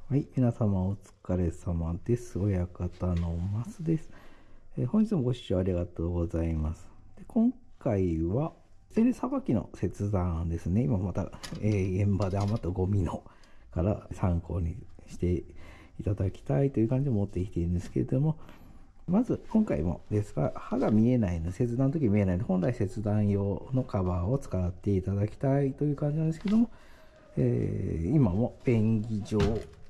はい、皆様お疲れ様です。親方のマスです。本日もご視聴ありがとうございます。で今回は、ステンレスさばきの切断ですね。今また、現場で余ったゴミのから参考にしていただきたいという感じで持ってきているんですけれども、まず今回もですが、刃が見えないの、切断の時見えないので、本来切断用のカバーを使っていただきたいという感じなんですけども、今もペンギ状、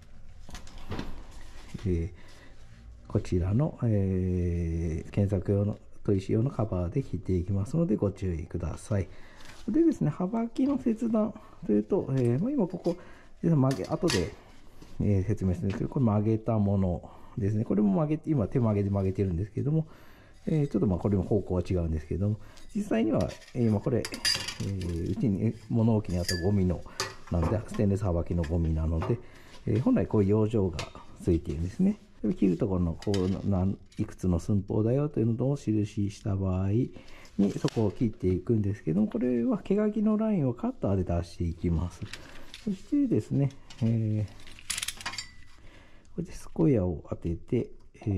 こちらの、検索用の砥石用のカバーで切っていきますのでご注意ください。でですね、刃ばきの切断というと、今ここ、後で、説明するんですけど、これ曲げたものですね。これも曲げて、今手曲げで曲げてるんですけども、ちょっとこれも方向は違うんですけども、実際には、今これ、うちに物置にあったゴミの、なので、ステンレス刃ばきのゴミなので、本来こういう養生がついているんですね。切るところのこういくつの寸法だよというのを印した場合にそこを切っていくんですけども、これは毛書きのラインをカッターで出していきます。そしてですね、これでスコヤを当てて、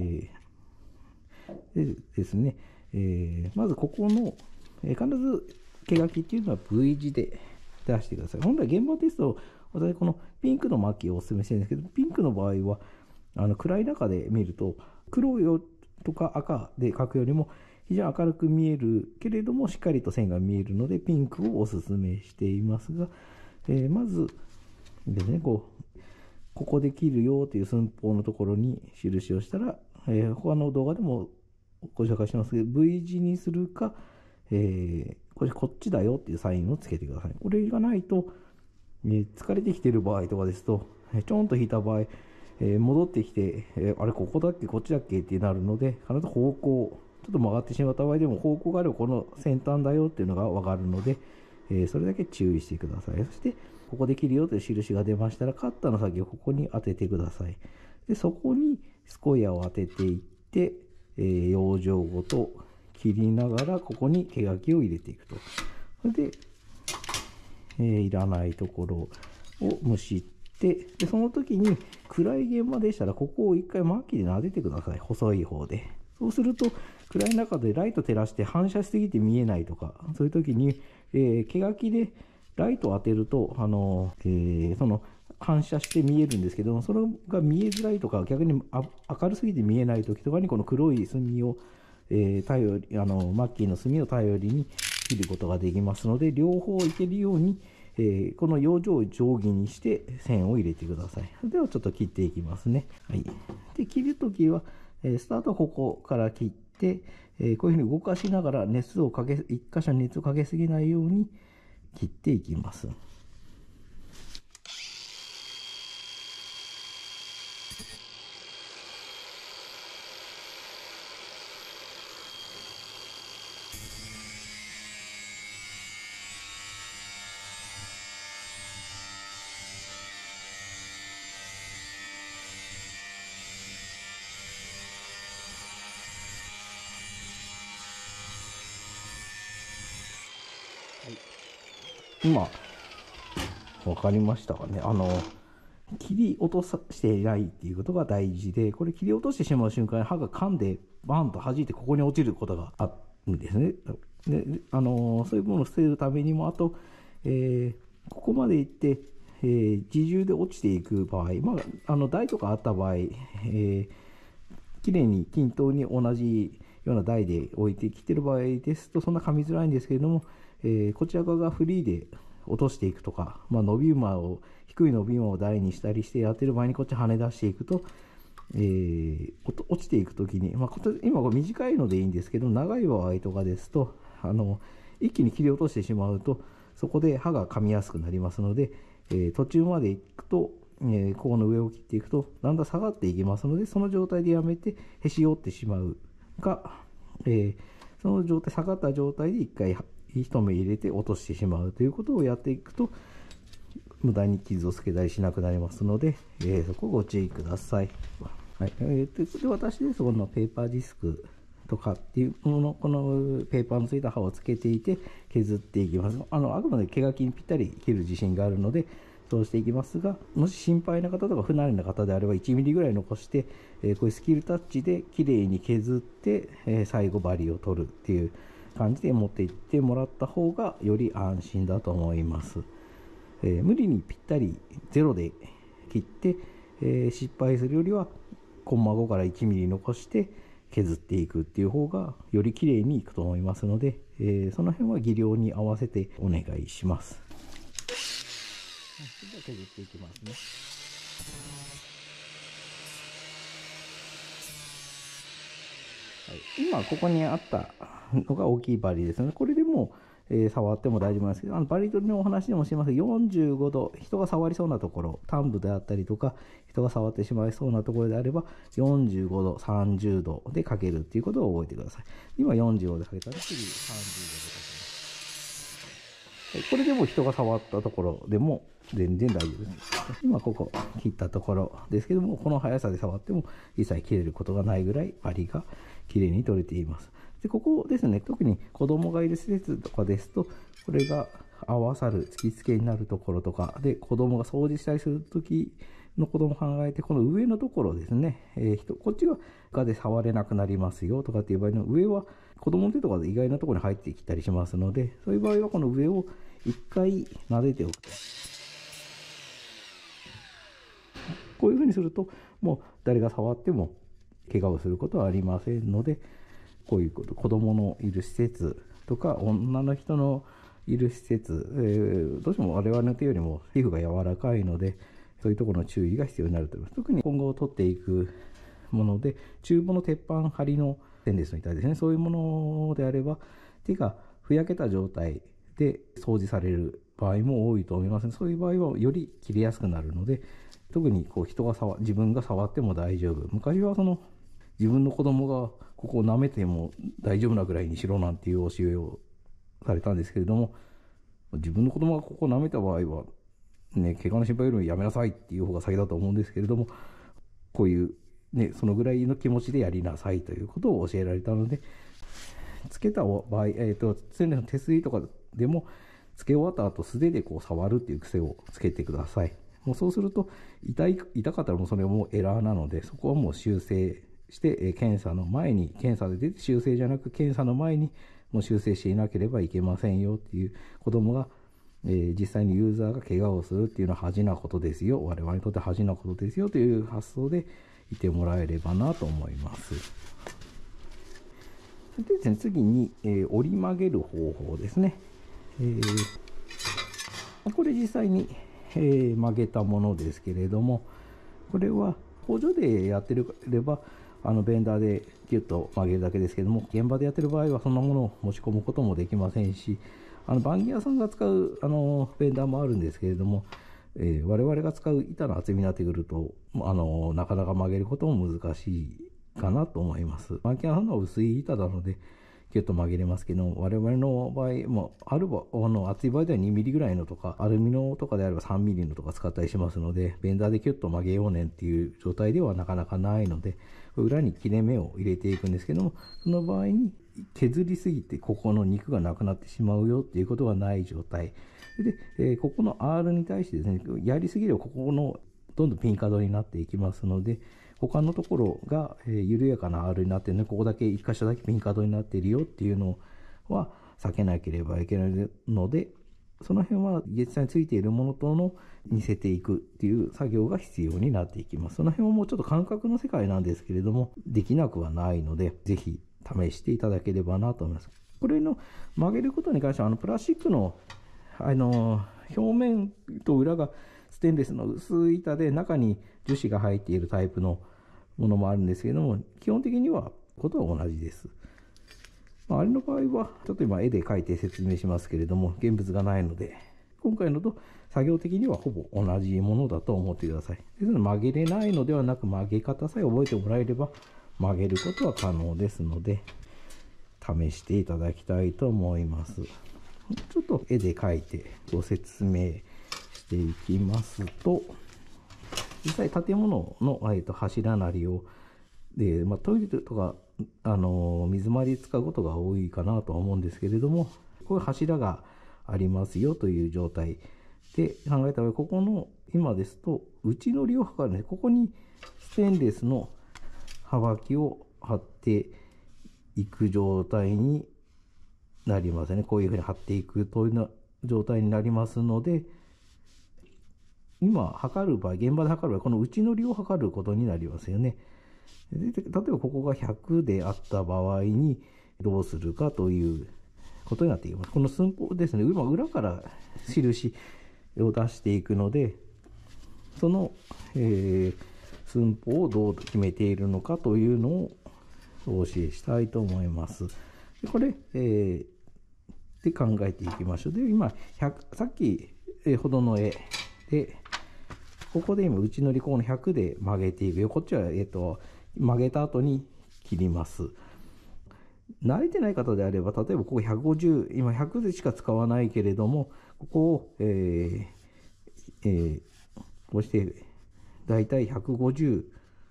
でですね、まずここの、必ず毛書きっていうのは V 字で出してください。本来現場ですと私このピンクの巻きをお勧めしてるんですけど、ピンクの場合は暗い中で見ると黒いとか赤で描くよりも非常に明るく見えるけれどもしっかりと線が見えるのでピンクをお勧めしていますが、まずですね、ここで切るよという寸法のところに印をしたら、他の動画でもご紹介しますけど V 字にするか、こっちだよっていうサインをつけてください。これがないと、疲れてきている場合とかですと、ちょんと引いた場合、戻ってきて、あれここだっけこっちだっけってなるので、必ず方向ちょっと曲がってしまった場合でも方向があればこの先端だよっていうのが分かるので、それだけ注意してください。そしてここで切るよという印が出ましたらカッターの先をここに当ててください。でそこにスコヤを当てていって、養生ごと切りながらここに毛書きを入れていくと。それで、いらないところをむしってでその時に暗い現場でしたらここを一回マッキーで撫でてください。細い方で。そうすると暗い中でライト照らして反射しすぎて見えないとかそういう時に、毛書きでライトを当てるとその反射して見えるんですけども、それが見えづらいとか逆に明るすぎて見えない時とかにこの黒い墨を、マッキーの墨を頼りに切ることができますので、両方いけるように、この養生を定規にして線を入れてください。ではちょっと切っていきますね。はい、で切るときは、スタートはここから切って、こういうふうに動かしながら熱をかけ1箇所に熱をかけすぎないように切っていきます。今分かりましたかね。切り落としていないっていうことが大事で、これ切り落としてしまう瞬間に刃が噛んでバンと弾いてここに落ちることがあるんですね。でそういうものを防ぐためにも、あと、ここまでいって、自重で落ちていく場合、台とかあった場合、きれいに均等に同じような台で置いてきてる場合ですとそんな噛みづらいんですけれども、こちら側がフリーで落としていくとか、低い伸び馬を台にしたりしてやってる場合にこっち跳ね出していくと、落ちていくときに、今これ短いのでいいんですけど、長い場合とかですと一気に切り落としてしまうとそこで刃が噛みやすくなりますので、途中までいくと、ここの上を切っていくとだんだん下がっていきますので、その状態でやめてへし折ってしまうか、その状態下がった状態で一回一目入れて落としてしまうということをやっていくと無駄に傷をつけたりしなくなりますので、そこをご注意ください。はい、で私ですこのペーパーディスクとかっていうもの、このペーパーのついた刃をつけていて削っていきます。あくまで毛書きにぴったり切る自信があるので、 通していきますが、もし心配な方とか不慣れな方であれば1ミリぐらい残して、こういうスキルタッチで綺麗に削って、最後バリを取るっていう感じで持っていってもらった方がより安心だと思います。無理にぴったりゼロで切って、失敗するよりはコンマ5から1ミリ残して削っていくっていう方がより綺麗にいくと思いますので、その辺は技量に合わせてお願いします。それでは削っていきますね。はい、今ここにあったのが大きいバリですので、これでも触っても大丈夫なんですけど、バリ取りのお話でもしますが、45度、人が触りそうなところ、端部であったりとか、人が触ってしまいそうなところであれば、45度、30度でかけるっていうことを覚えてください。今45度でかけたら、次30度でかけます。はい、これでも人が触ったところでも全然大丈夫です。今ここ切ったところですけども、この速さで触っても一切切れることがないぐらいバリがきれいに取れています。でここですね、特に子供がいる施設とかですと、これが合わさる突き付けになるところとかで、子供が掃除したりするときのことも考えて、この上のところですね、こっちがガで触れなくなりますよとかっていう場合の上は子供の手とかで意外なところに入ってきたりしますので、そういう場合はこの上を一回撫でておくと。こういうふうにすると、もう誰が触っても怪我をすることはありませんので、こういうこと、子供のいる施設とか女の人のいる施設、どうしても我々の手よりも皮膚が柔らかいので、そういうところの注意が必要になると思います。特に今後取っていくもので、厨房の鉄板張りのステンレスみたいですね、そういうものであれば手がふやけた状態で掃除される場合も多いと思います。そういう場合はより切れやすくなるので、特にこう自分が触っても大丈夫。昔は自分の子供がここを舐めても大丈夫なぐらいにしろなんていう教えをされたんですけれども、自分の子供がここを舐めた場合はね、怪我の心配よりもやめなさいっていう方が先だと思うんですけれども、こういうね、そのぐらいの気持ちでやりなさいということを教えられたので、つけた場合、ステンレスの手すりとかでもつけ終わった後素手でこう触るっていう癖をつけてください。もうそうすると痛かったらもうそれはもうエラーなので、そこはもう修正して、検査で出て修正じゃなく検査の前にもう修正していなければいけませんよっていう、子供が、実際にユーザーが怪我をするっていうのは恥なことですよ、我々にとって恥なことですよという発想でいてもらえればなと思います。そしてですね、次に、折り曲げる方法ですね。これ実際に、曲げたものですけれども、これは工場でやってればベンダーでギュッと曲げるだけですけども、現場でやってる場合はそんなものを持ち込むこともできませんし、バンギ屋さんが使うベンダーもあるんですけれども、我々が使う板の厚みになってくるとなかなか曲げることも難しいかなと思います。バンギ屋さんのは薄い板なのでギュッと曲げれますけど、我々の場合も厚い場合では2ミリぐらいのとか、アルミのとかであれば3ミリのとか使ったりしますので、ベンダーでキュッと曲げようねんっていう状態ではなかなかないので、裏に切れ目を入れていくんですけども、その場合に削りすぎてここの肉がなくなってしまうよっていうことはない状態で、ここの R に対してですね、やりすぎればここのどんどんピン角になっていきますので、他のところが緩やかな R になってるので、ここだけ1箇所だけピン角になっているよっていうのは避けなければいけないので、その辺は実際についているものとの似せていくっていう作業が必要になっていきます。その辺はもうちょっと感覚の世界なんですけれども、できなくはないので、ぜひ試していただければなと思います。これの曲げることに関しては、プラスチックの表面と裏がステンレスの薄い板で中に樹脂が入っているタイプのものもあるんですけれども、基本的にはことは同じです。あれの場合はちょっと今絵で描いて説明しますけれども、現物がないので、今回のと作業的にはほぼ同じものだと思ってください。ですので曲げれないのではなく、曲げ方さえ覚えてもらえれば曲げることは可能ですので、試していただきたいと思います。ちょっと絵で描いてご説明していきますと、実際建物の柱なりをトイレとか水回り使うことが多いかなとは思うんですけれども、こういう柱がありますよという状態で考えた場合、ここの今ですと内乗りを測るので、ここにステンレスの幅木を貼っていく状態になりますね。こういうふうに貼っていくというような状態になりますので、今測る場合、現場で測る場合、この内乗りを測ることになりますよね。で例えばここが100であった場合にどうするかということになっています。この寸法ですね、今裏から印を出していくので、その、寸法をどう決めているのかというのをお教えしたいと思います。でこれ、で考えていきましょう。で今さっきほどの絵で、ここで今内乗りこの100で曲げていくよ。こっちは、曲げた後に切ります。慣れてない方であれば、例えばここ150、今100でしか使わないけれども、ここを、こうしてだいたい150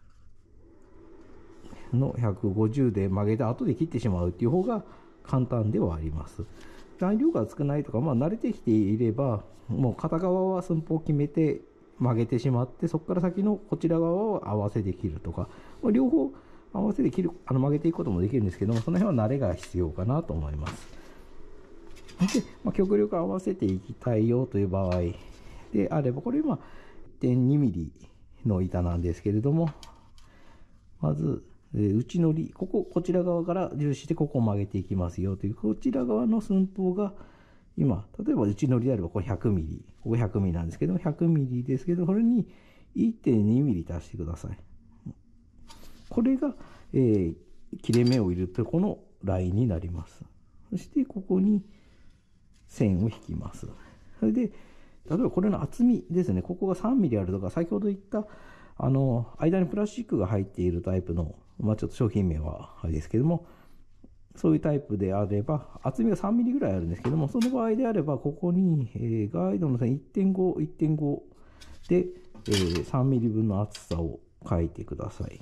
の150で曲げた後で切ってしまうっていう方が簡単ではあります。材料が少ないとか、慣れてきていれば、もう片側は寸法を決めて曲げてしまって、そこから先のこちら側を合わせて切るとか、両方合わせて切る、曲げていくこともできるんですけども、その辺は慣れが必要かなと思います。で、極力合わせていきたいよという場合であれば、これ今 1.2 ミリの板なんですけれども、まず内乗り、こちら側から重視してここを曲げていきますよという、こちら側の寸法が今、例えば内乗りであればこれ100ミリ、ここ100ミリなんですけども、100ミリですけど、これに 1.2 ミリ足してください。これが、切れ目を入れるとこのラインになります。そしてここに線を引きます。それで、例えばこれの厚みですね、ここが3ミリあるとか、先ほど言った間にプラスチックが入っているタイプの、ちょっと商品名はあれですけども、そういうタイプであれば、厚みが3ミリぐらいあるんですけども、その場合であれば、ここに、ガイドの線 1.5、1.5 で、3ミリ分の厚さを書いてください。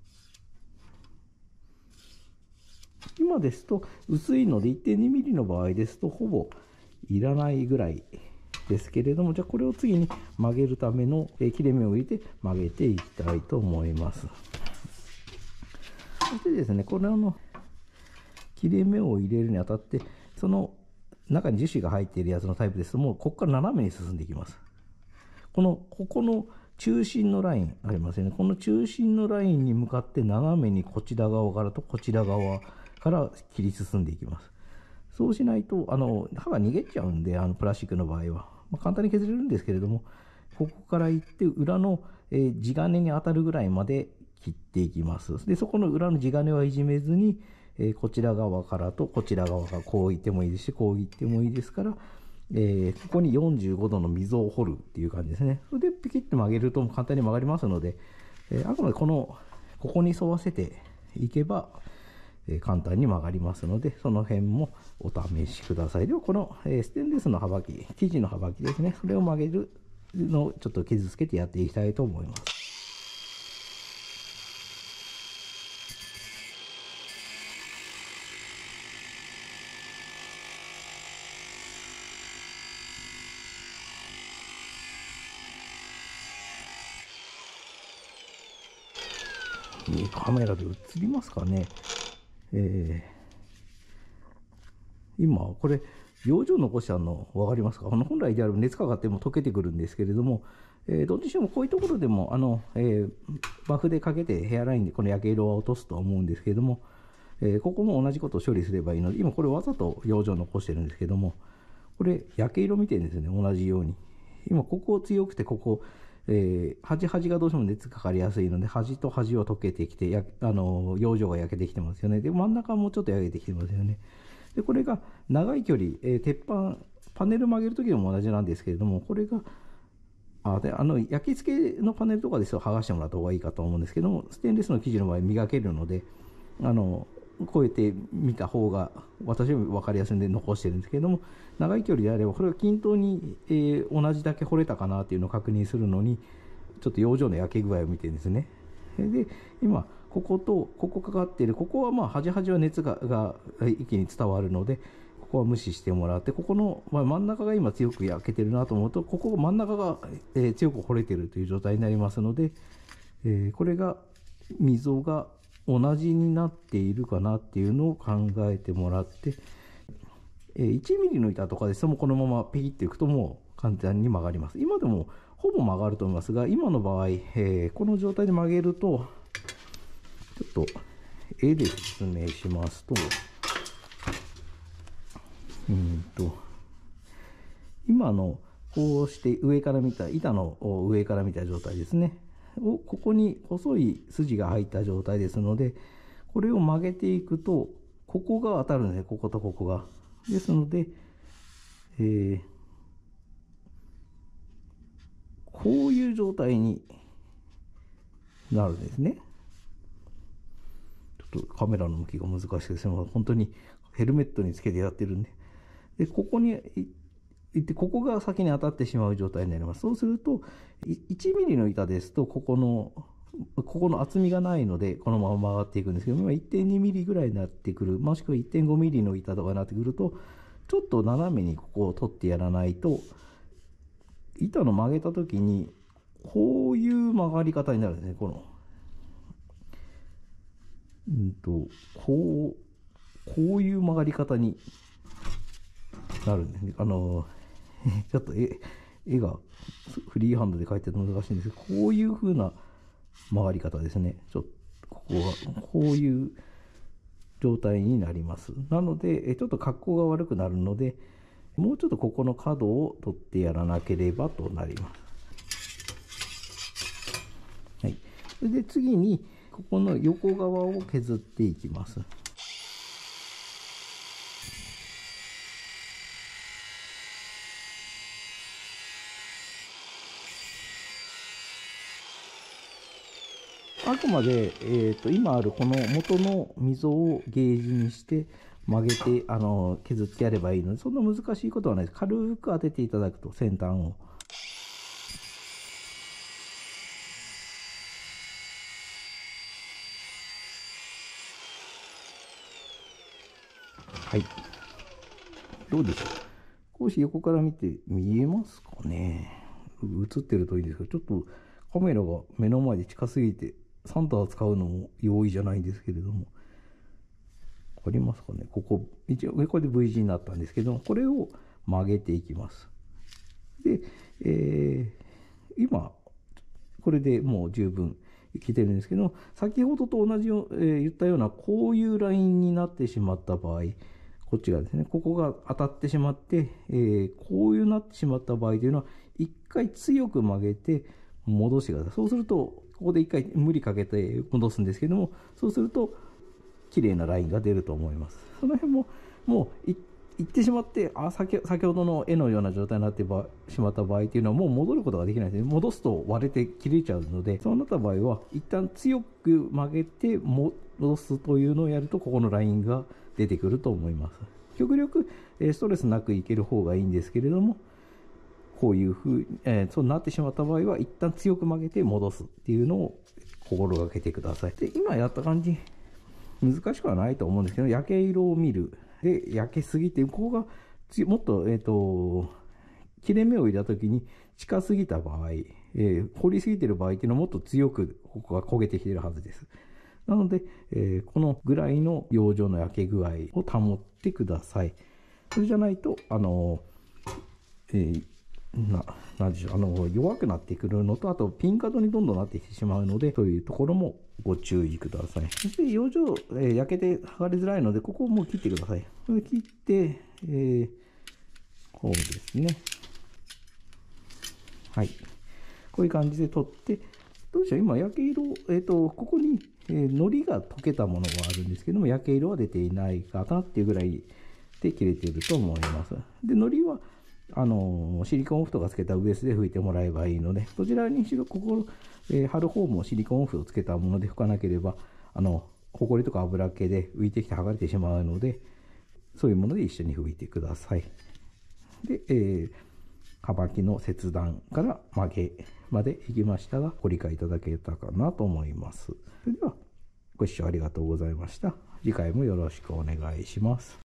今ですと、薄いので 1.2 ミリの場合ですと、ほぼいらないぐらいですけれども、じゃあこれを次に曲げるための切れ目を入れて曲げていきたいと思います。そしてですね、これ切れ目を入れるにあたって、その中に樹脂が入っているやつのタイプですと、もうここから斜めに進んでいきます。ここの中心のラインありますよね。この中心のラインに向かって斜めにこちら側からとこちら側から切り進んでいきます。そうしないと、刃が逃げちゃうんで、プラスチックの場合は。簡単に削れるんですけれども、ここから行って、裏の、地金に当たるぐらいまで切っていきます。で、そこの裏の地金はいじめずに、こちら側からとこちら側からこう行ってもいいですし、こう行ってもいいですから、ここに45度の溝を掘るっていう感じですね。それでピキッと曲げると簡単に曲がりますので、あくまでここに沿わせていけば、簡単に曲がりますので、その辺もお試しください。では、このステンレスの幅木、生地の幅木ですね、それを曲げるのをちょっと傷つけてやっていきたいと思います。カメラで映りますかね。今、これ、養生残してあるの分かりますか？本来であれば熱かかっても溶けてくるんですけれども、どっちにしてもこういうところでも、バフでかけてヘアラインでこの焼け色は落とすとは思うんですけれども、ここも同じことを処理すればいいので、今これわざと養生残してるんですけども、これ焼け色見てるんですよね、同じように。今、ここ強くて、端がどうしても熱かかりやすいので、端と端は溶けてきて、養生が焼けてきてますよね。で、真ん中もちょっと焼けてきてますよね。で、これが長い距離、パネル曲げるときでも同じなんですけれども、これが、焼き付けのパネルとかですと剥がしてもらった方がいいかと思うんですけども、ステンレスの生地の場合磨けるので、こうやって見た方が私は分かりやすいんで残してるんですけども、長い距離であればこれが均等に、同じだけ掘れたかなっていうのを確認するのに、ちょっと養生の焼け具合を見てるんですね。で、今こことここかかっている、ここは端は熱が一気に伝わるので、ここは無視してもらって、ここの、真ん中が今強く焼けてるなと思うと、ここ真ん中が、強く掘れてるという状態になりますので、これが溝が同じになっているかなっていうのを考えてもらって、1ミリの板とかですともうこのままピキッていくともう簡単に曲がります。今でもほぼ曲がると思いますが、今の場合、この状態で曲げると、ちょっと絵で説明しますと、今のこうして上から見た板の上から見た状態ですね。ここに細い筋が入った状態ですので、これを曲げていくと、ここが当たるんですね、こことここが。ですので、こういう状態になるんですね。ちょっとカメラの向きが難しいですね。本当にヘルメットにつけてやってるんで。で、ここに行って、ここが先に当たってしまう状態になります。そうすると、1ミリの板ですと、ここの厚みがないので、このまま曲がっていくんですけど、今 1.2 ミリぐらいになってくる、もしくは 1.5 ミリの板とかになってくると、ちょっと斜めにここを取ってやらないと、板の曲げた時に、こういう曲がり方になるんですね、こういう曲がり方になるんですね。ちょっと絵がフリーハンドで描いてると難しいんですけど、こういう風な曲がり方ですね。ちょっとここがこういう状態になります。なので、ちょっと格好が悪くなるので、もうちょっとここの角を取ってやらなければとなります。はい。それで次に、ここの横側を削っていきます。あくまで、今あるこの元の溝をゲージにして曲げて削ってやればいいので、そんな難しいことはないです。軽く当てていただくと、先端を。はい。どうでしょう。少し横から見て見えますかね。映ってるといいんですけど、ちょっとカメラが目の前で近すぎて、サンタを使うのも容易じゃないんですけれども、わかりますかね。ここ、一応、これで V 字になったんですけども、これを曲げていきます。で、今、これでもう十分いけてるんですけど、先ほどと同じよう、言ったような、こういうラインになってしまった場合、こっちがですね、ここが当たってしまって、こういうなってしまった場合というのは、一回強く曲げて戻してください。そうすると、ここで一回無理かけて戻すんですけども、そうすると、綺麗なラインが出ると思います。その辺も、もう行ってしまって、先ほどの絵のような状態になってしまった場合っていうのは、もう戻ることができないですね。戻すと割れて切れちゃうので、そうなった場合は、一旦強く曲げて戻すというのをやると、ここのラインが出てくると思います。極力、ストレスなくいける方がいいんですけれども、こういう風に、そうなってしまった場合は、一旦強く曲げて戻すっていうのを心がけてください。で、今やった感じ、難しくはないと思うんですけど、焼け色を見る。で、焼けすぎて、ここがもっと、切れ目を入れた時に近すぎた場合、掘りすぎてる場合っていうのはもっと強くここが焦げてきてるはずです。なので、このぐらいの養生の焼け具合を保ってください。それじゃないと、なんでしょう、弱くなってくるのと、あとピン角にどんどんなってきてしまうので、そういうところもご注意ください。そして、養生、焼けて剥がれづらいので、ここをもう切ってください。これ切って、こうですね。はい。こういう感じで取って、どうでしょう、今、焼け色、ここに、糊が溶けたものがあるんですけども、焼け色は出ていないかなっていうぐらいで切れていると思います。で、糊は、シリコンオフとかつけたウエスで拭いてもらえばいいので、どちらにしろ、ここ、貼る方もシリコンオフをつけたもので拭かなければ、ホコリとか油気で浮いてきて剥がれてしまうので、そういうもので一緒に拭いてください。で、カバキの切断から曲げまでいきましたが、ご理解いただけたかなと思います。それでは、ご視聴ありがとうございました。次回もよろしくお願いします。